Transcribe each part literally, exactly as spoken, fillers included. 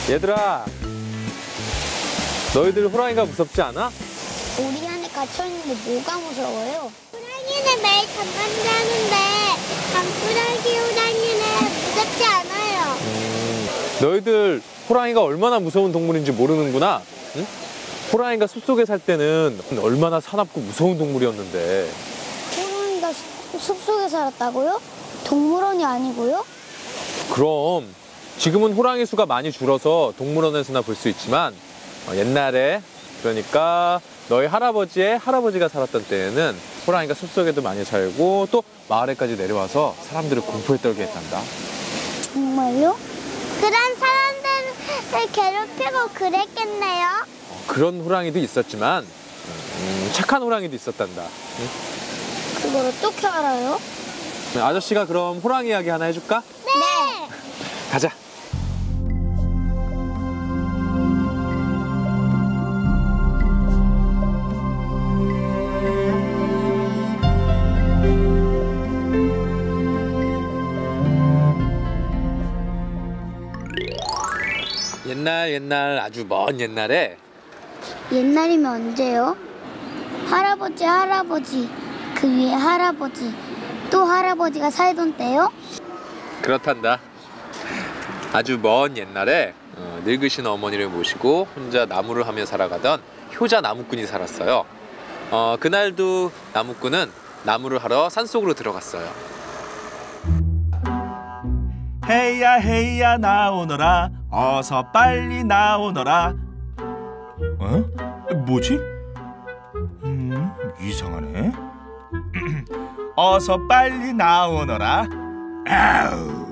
얘들아, 너희들 호랑이가 무섭지 않아? 우리 안에 갇혀있는데 뭐가 무서워요? 호랑이는 매일 잠만 자는데 방구를 호랑이는 무섭지 않아요. 음, 너희들 호랑이가 얼마나 무서운 동물인지 모르는구나. 응? 호랑이가 숲속에 살 때는 얼마나 사납고 무서운 동물이었는데. 호랑이가 숲속에 살았다고요? 동물원이 아니고요? 그럼 지금은 호랑이 수가 많이 줄어서 동물원에서나 볼 수 있지만 어, 옛날에, 그러니까 너희 할아버지의 할아버지가 살았던 때에는 호랑이가 숲속에도 많이 살고 또 마을에까지 내려와서 사람들을 공포에 떨게 했단다. 정말요? 그런 사람들을 괴롭히고 그랬겠네요. 어, 그런 호랑이도 있었지만 음, 착한 호랑이도 있었단다. 응? 그걸 어떻게 알아요? 아저씨가 그럼 호랑이 이야기 하나 해줄까? 네. 가자. 옛날 옛날 아주 먼 옛날에. 옛날이면 언제요? 할아버지 할아버지 그 위에 할아버지 또 할아버지가 살던 때요? 그렇단다. 아주 먼 옛날에 어, 늙으신 어머니를 모시고 혼자 나무를 하며 살아가던 효자 나무꾼이 살았어요. 어, 그날도 나무꾼은 나무를 하러 산속으로 들어갔어요. 헤이야 헤이야 나오너라, 어서 빨리 나오너라. 어? 뭐지? 음, 이상하네. 어서 빨리 나오너라. 아우.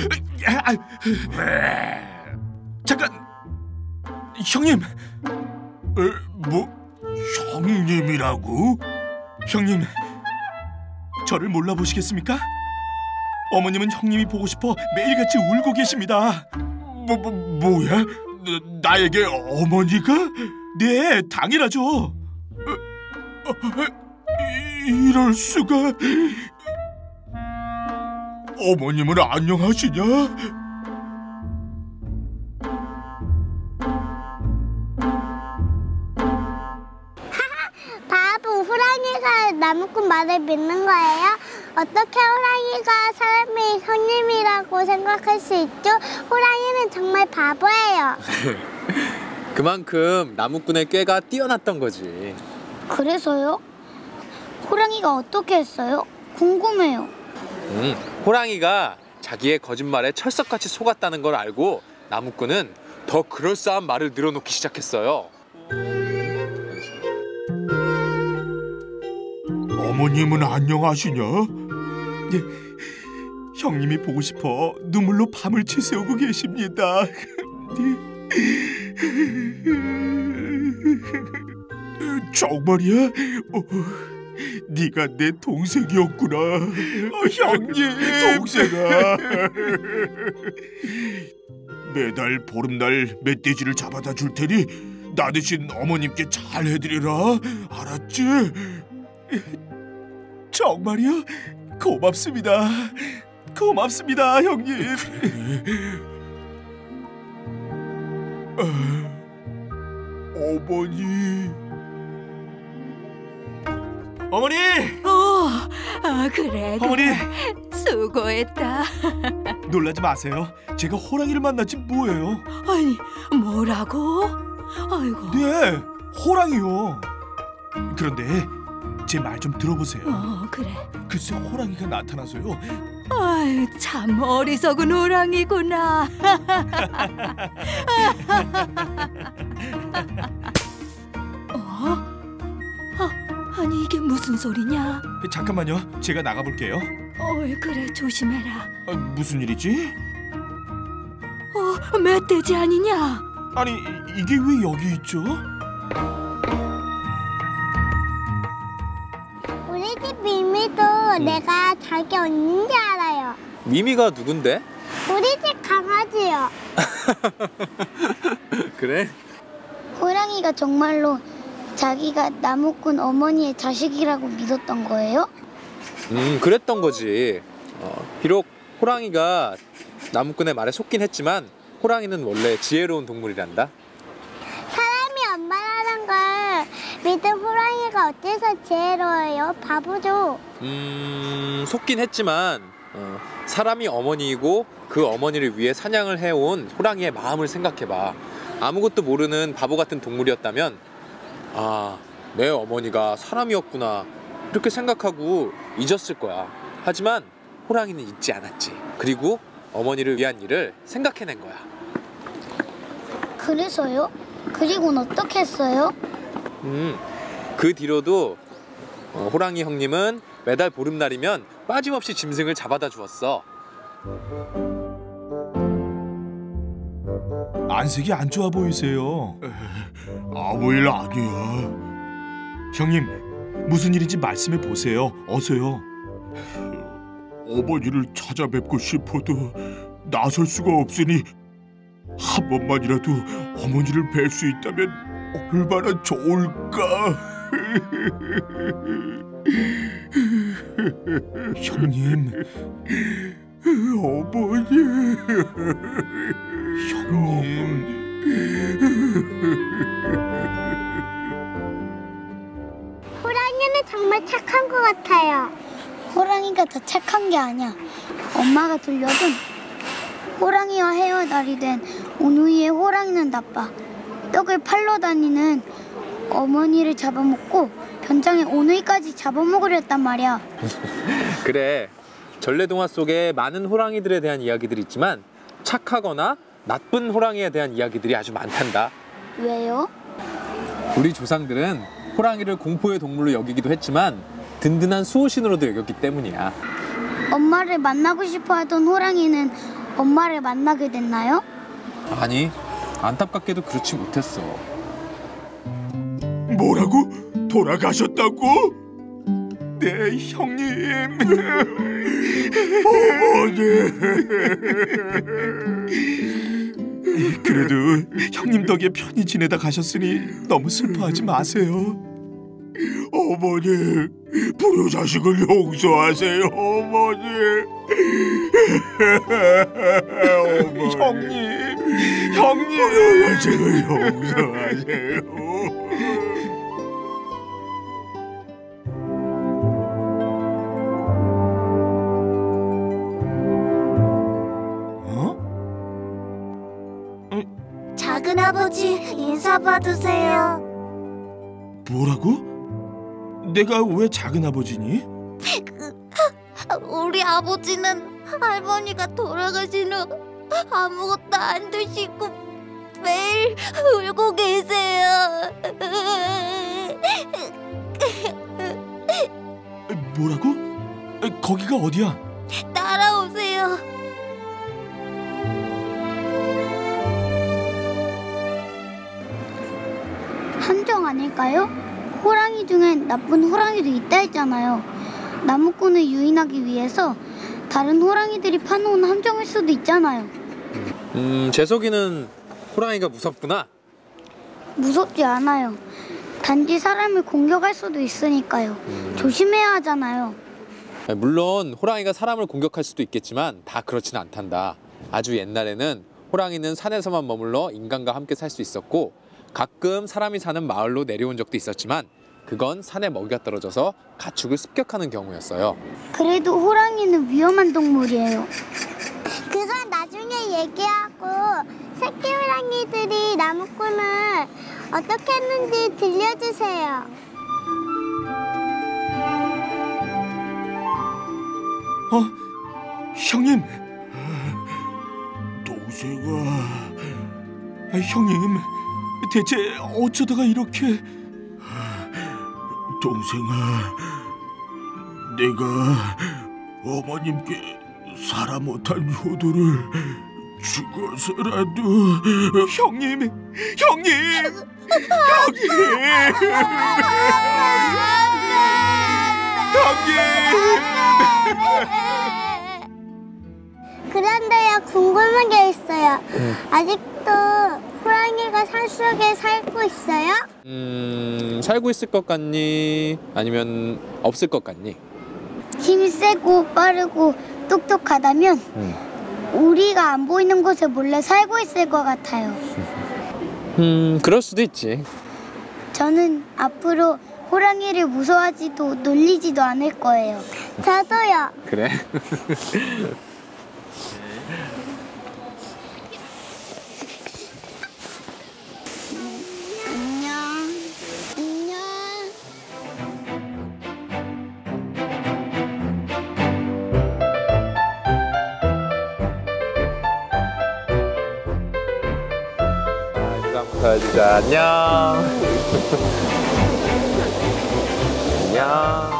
잠깐, 형님. 에, 뭐 형님이라고? 형님, 저를 몰라보시겠습니까? 어머님은 형님이 보고 싶어 매일같이 울고 계십니다. 뭐, 뭐 뭐야? 나, 나에게 어머니가? 네, 당연하죠. 어, 어, 이, 이럴 수가. 어머님은 안녕하시냐? 바보, 호랑이가 나무꾼 말을 믿는 거예요? 어떻게 호랑이가 사람의 형님이라고 생각할 수 있죠? 호랑이는 정말 바보예요. 그만큼 나무꾼의 꾀가 뛰어났던 거지. 그래서요? 호랑이가 어떻게 했어요? 궁금해요. 음, 호랑이가 자기의 거짓말에 철석같이 속았다는 걸 알고 나무꾼은 더 그럴싸한 말을 늘어놓기 시작했어요. 어머님은 안녕하시냐? 네, 형님이 보고 싶어 눈물로 밤을 채새우고 계십니다. 정말이야? 어, 네가 내 동생이었구나. 어, 형님, 동생아. 매달 보름날 멧돼지를 잡아다 줄 테니 나 대신 어머님께 잘 해드리라. 알았지? 정말이야? 고맙습니다. 고맙습니다, 형님. 아, 어머니. 어머니! 어, 아, 그래, 어머니! 그래. 수고했다. 놀라지 마세요. 제가 호랑이를 만났지 뭐예요. 아니, 뭐라고? 아이고. 네, 호랑이요. 그런데 제 말 좀 들어보세요. 어, 그래. 글쎄 호랑이가 나타나서요. 아이, 참 어리석은 호랑이구나. 어? 아, 아니 이게 무슨 소리냐? 잠깐만요. 제가 나가볼게요. 어이, 그래, 조심해라. 아, 무슨 일이지? 어, 멧돼지 아니냐? 아니 이게 왜 여기 있죠? 우리 집 미미도 음. 내가 자기 언니인지 알아요. 미미가 누군데? 우리 집 강아지요. 그래? 호랑이가 정말로 자기가 나무꾼 어머니의 자식이라고 믿었던 거예요? 음, 그랬던 거지. 어, 비록 호랑이가 나무꾼의 말에 속긴 했지만 호랑이는 원래 지혜로운 동물이란다. 사람이 엄마라는 걸 믿은 호랑이가 어째서 지혜로워요? 바보죠. 음, 속긴 했지만 어, 사람이 어머니이고 그 어머니를 위해 사냥을 해온 호랑이의 마음을 생각해봐. 아무것도 모르는 바보 같은 동물이었다면 아, 내 어머니가 사람이었구나 이렇게 생각하고 잊었을 거야. 하지만 호랑이는 잊지 않았지. 그리고 어머니를 위한 일을 생각해낸 거야. 그래서요? 그리고는 어떻게 했어요? 음, 그 뒤로도 어, 호랑이 형님은 매달 보름날이면 빠짐없이 짐승을 잡아다 주었어. 안색이 안 좋아 보이세요. 아무 일 아니야. 형님, 무슨 일인지 말씀해 보세요. 어서요. 어머니를 찾아뵙고 싶어도 나설 수가 없으니 한 번만이라도 어머니를 뵐 수 있다면 얼마나 좋을까. 형님, 어머니, 형님. 호랑이는 정말 착한 것 같아요. 호랑이가 더 착한 게 아니야. 엄마가 들려준 호랑이와 헤어날이 된 오누이의 호랑이는 나빠. 떡을 팔러 다니는 어머니를 잡아먹고 변장에 오누이까지 잡아먹으려 했단 말이야. 그래, 전래동화 속에 많은 호랑이들에 대한 이야기들이 있지만 착하거나 나쁜 호랑이에 대한 이야기들이 아주 많단다. 왜요? 우리 조상들은 호랑이를 공포의 동물로 여기기도 했지만 든든한 수호신으로도 여겼기 때문이야. 엄마를 만나고 싶어 하던 호랑이는 엄마를 만나게 됐나요? 아니, 안타깝게도 그렇지 못했어. 뭐라고? 돌아가셨다고? 네, 형님. 어머니. 그래도 형님 덕에 편히 지내다 가셨으니 너무 슬퍼하지 마세요. 어머니, 불효자식을 용서하세요, 어머니. 어머니. 형님, 형님. 불효자식을 용서하세요. 작은아버지 인사 받으세요. 뭐라고? 내가 왜 작은아버지니? 우리 아버지는 할머니가 돌아가신 후 아무것도 안 드시고 매일 울고 계세요. 뭐라고? 거기가 어디야? 따라오세요. 함정 아닐까요? 호랑이 중엔 나쁜 호랑이도 있다 했잖아요. 나무꾼을 유인하기 위해서 다른 호랑이들이 파놓은 함정일 수도 있잖아요. 음, 재석이는 호랑이가 무섭구나. 무섭지 않아요. 단지 사람을 공격할 수도 있으니까요. 음. 조심해야 하잖아요. 물론 호랑이가 사람을 공격할 수도 있겠지만 다 그렇지는 않단다. 아주 옛날에는 호랑이는 산에서만 머물러 인간과 함께 살 수 있었고 가끔 사람이 사는 마을로 내려온 적도 있었지만 그건 산에 먹이가 떨어져서 가축을 습격하는 경우였어요. 그래도 호랑이는 위험한 동물이에요. 그건 나중에 얘기하고 새끼 호랑이들이 나무꾼을 어떻게 했는지 들려주세요. 어? 형님! 동생아... 아, 형님, 대체 어쩌다가 이렇게... 동생아, 내가 어머님께 살아 못한 효도를 죽어서라도... 형님! 형님! 형님! 형님! 그런데요, 궁금한 게 있어요. 음. 아직도 호랑이가 산속에 살고 있어요? 음, 살고 있을 것 같니? 아니면 없을 것 같니? 힘이 세고 빠르고 똑똑하다면 음. 우리가 안 보이는 곳에 몰래 살고 있을 것 같아요. 음, 그럴 수도 있지. 저는 앞으로 호랑이를 무서워하지도 놀리지도 않을 거예요. 저도요. 그래? 안녕. 안녕. 아, 인사 한번 가주자. 안녕. 안녕.